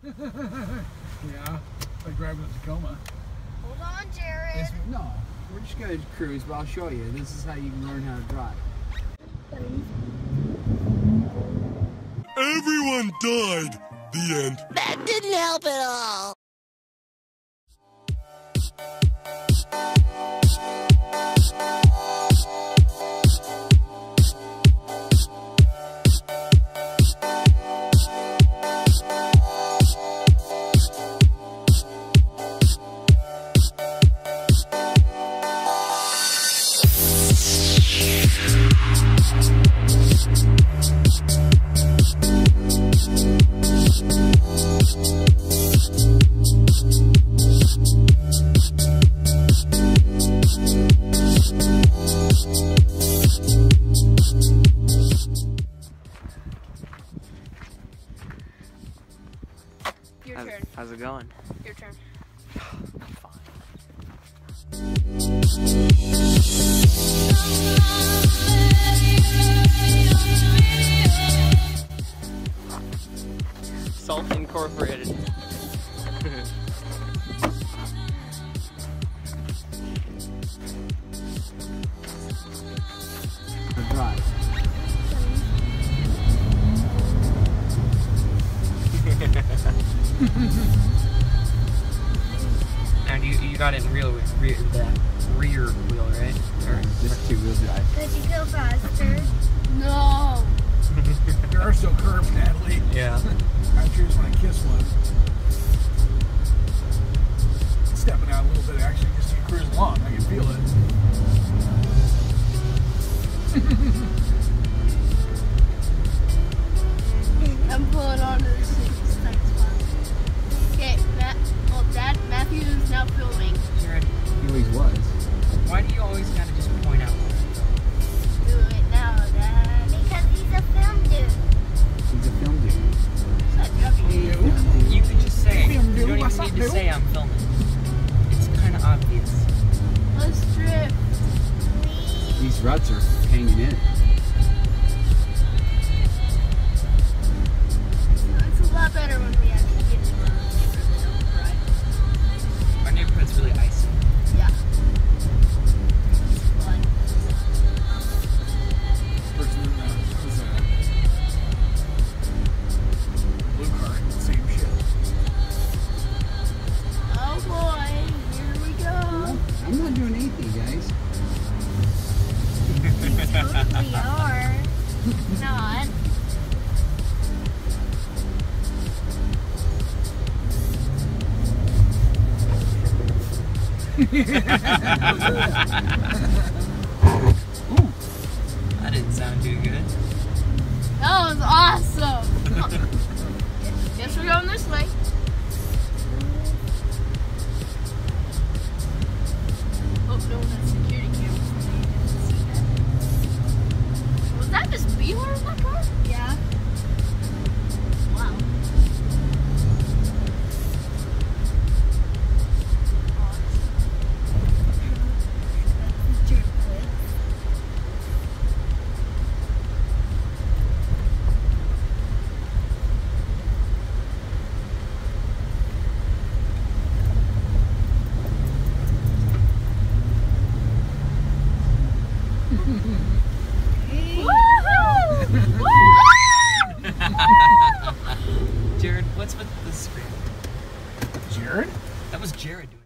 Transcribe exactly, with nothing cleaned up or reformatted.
Yeah, like driving a Tacoma. Hold on, Jared. It's, no, we're just going to cruise, but I'll show you. This is how you can learn how to drive. Everyone died. The end. That didn't help at all. Your how's, turn. How's it going? Your turn. Salt Incorporated. Drive. And you you got it in real rear the rear wheel, right? Or Just two wheel drive. Could you go faster? No. There are still curves, Natalie. yeah. I sure just want to kiss one. Stepping out a little bit, actually, just to cruise along. I can feel it. I'm pulling on to the six tight spot. Okay, Matt. Well, Dad, Matthew is now filming. Jared, He always was. why do you always gotta just point out? Do it now, Dad. Because he's a film dude. He's a film dude. Stop jumping. You could just say. Film You dude, don't what's even up, need to dude? say I'm filming. It's kind of obvious. Let's drift. These ruts are hanging in. It's a lot better when we actually get in the road. Right? Our neighborhood's really icy. Yeah. Fun. Person in the was a blue car, same shit. Oh boy, here we go. I'm not doing anything, guys. Totally are. Not. Ooh. That didn't sound too good. That was awesome. Guess we're going this way. Oh no, that's security camera. Was that Miss Beeler in that car? Yeah. Wow. Jared, what's with the screen? Jared? That was Jared doing.